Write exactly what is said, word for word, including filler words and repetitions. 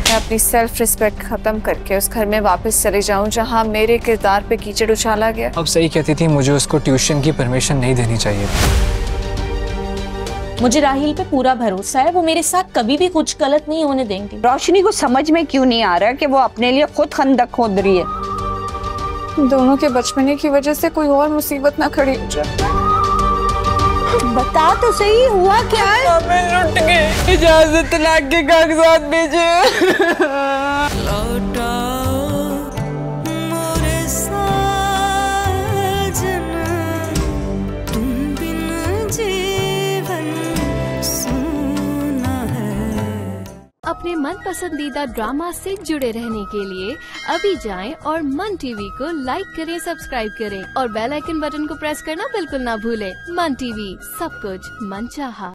मैं अपनी self respect खत्म करके उस घर में वापस चले जाऊं जहां मेरे किरदार पे कीचड़ उछाला गया। अब सही कहती थी, मुझे उसको ट्यूशन की परमिशन नहीं देनी चाहिए। मुझे राहिल पे पूरा भरोसा है, वो मेरे साथ कभी भी कुछ गलत नहीं होने देंगे। रोशनी को समझ में क्यों नहीं आ रहा कि वो अपने लिए खुद खंदक खोद रही है। दोनों के बचपने की वजह से कोई और मुसीबत ना खड़ी हो जाए। बता तो सही, हुआ क्या है? लुट गए। इजाजत तलाक के कागजात भेजे। अपने मन पसंदीदा ड्रामा से जुड़े रहने के लिए अभी जाएं और मन टीवी को लाइक करें, सब्सक्राइब करें और बेल आइकन बटन को प्रेस करना बिल्कुल ना भूलें। मन टीवी, सब कुछ मन चाहा।